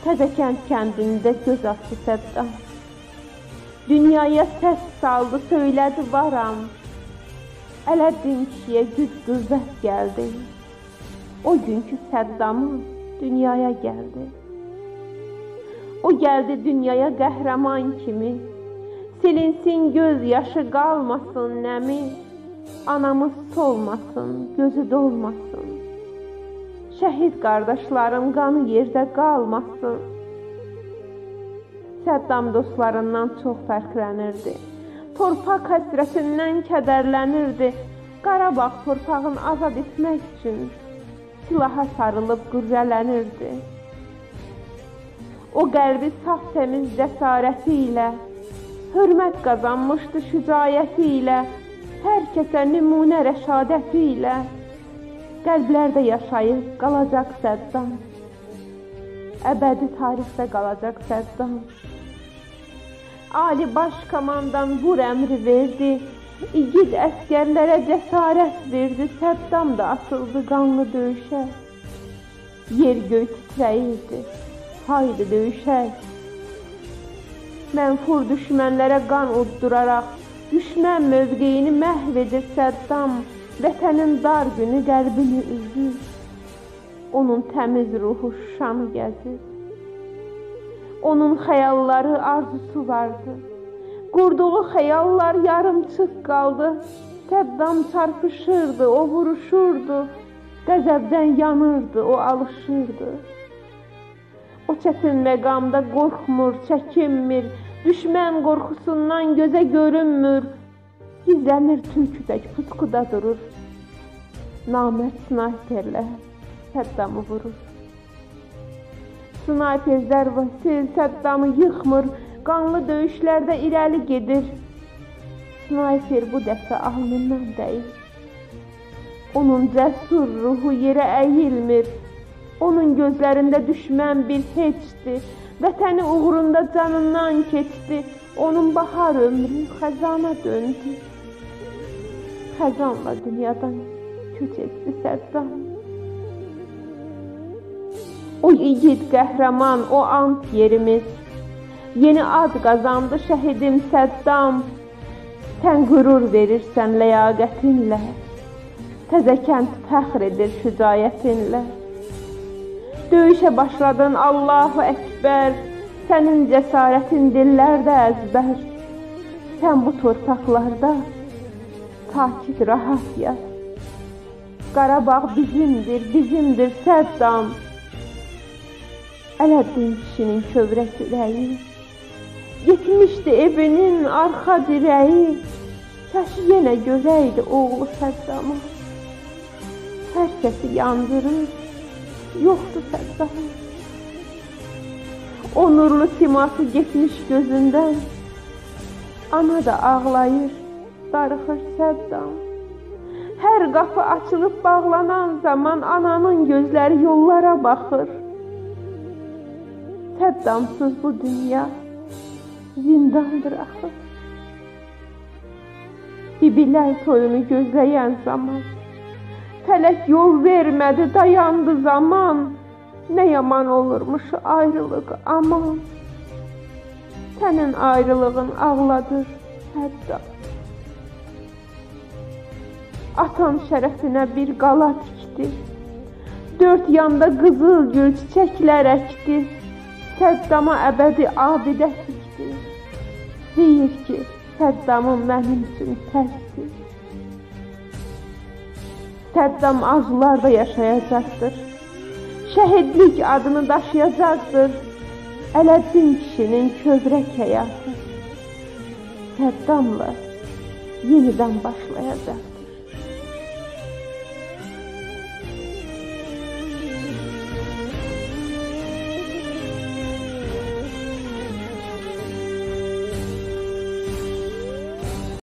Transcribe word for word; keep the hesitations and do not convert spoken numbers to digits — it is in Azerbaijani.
Təzəkənd kəndində göz açdı Səddam. Dünyaya səs saldı, söylədi varam. Ələddin kişiyə güc qüvvət gəldi. O günkü Səddamı dünyaya gəldi. O gəldi dünyaya qəhrəman kimi. Silinsin göz yaşı qalmasın nəmi. Anamız solmasın, gözü dolmasın. Şəhid qardaşlarım qanı yerdə qalmasın. Səddam dostlarından çox fərqlənirdi. Torpaq həsrətindən kədərlənirdi. Qarabağ torpağını azad etmək üçün silaha sarılıb qürrələnirdi. O qəlbi saf təmiz cəsarəti ilə, hörmət qazanmışdı şücaəti ilə, hər kəsə nümunə rəşadəti ilə. Qəlblərdə yaşayıb qalacaq Səddam. Əbədi tarixdə qalacaq Səddam. Ali baş komandan vur əmri verdi. İgid əskərlərə cəsarət verdi. Səddam da atıldı qanlı döyüşə. Yer göy titrəyirdi. Haydi döyüşək. Mənfur düşmənlərə qan udduraraq düşmən mövqeyini məhv edir Səddam. Vətənin dar günü qəlbini üzür. Onun təmiz ruhu Şuşanı gəzir. Onun xəyalları, arzusu vardı. Qurduğu xəyallar yarımçıq qaldı. Səddam çarpışırdı, o vuruşurdu. Qəzəbdən yanırdı, o alışırdı. O çətin məqamda qorxmur, çəkinmir. Düşmən qorxusundan gözə görünmür. Gizlənir tülküdək puskuda durur. Namərd snayperlə Səddamı vurur. Snayper zərbəsi Səddamı yıxmır. Qanlı döyüşlərdə irəli gedir. Snayper bu dəfə alnından dəyir. Onun cəsur ruhu yerə əyilmir. Onun gözlərində düşmən bir heçdir. Vətəni uğrunda canından keçdi. Onun bahar ömrü xəzana döndü. Xəzanla dünyadan köç etdi Səddam. O igid qəhrəman, o ant yerimiz. Yeni ad qazandı şəhidim Səddam. Sən qürur verirsən ləyaqətinlə. Təzəkənd fəxr edir şücaətinlə. Döyüşə başladın Allahu Əkbər. Sənin cəsarətin dillərdə əzbər. Sən bu torpaqlarda sakit rahat yat. Qarabağ bizimdir, bizimdir Səddam. Ələddin kişinin kövrək ürəyi. Yetmişdi evinin arxa dirəyi. Kaş yenə görəydi oğlu Səddamı. Hər kəsi yandırır, yoxdur Səddamı. O nurlu siması getmiş gözündən. Ana da ağlayır, darıxır Səddam. Hər qapı açılıb bağlanan zaman ananın gözləri yollara baxır. Səddamsız bu dünya zindandır axı. Bibilər toyunu gözləyən zaman, fələk yol vermədi, dayandı zaman. Nə yaman olurmuş ayrılıq aman. Sənin ayrılığın ağladır Səddam. Atan şərəfinə bir qala tikdi. Dörd yanda qızıl gül çiçəklər əkdi. Səddama əbədi abidə tikdi. Deyir ki, Səddamın mənim üçün təsdir. Səddam arzularda yaşayacaqdır. Şəhidlik adını daşıyacaqdır. Ələddin kişinin kövrək həyatı Səddamla yenidən başlayacaq.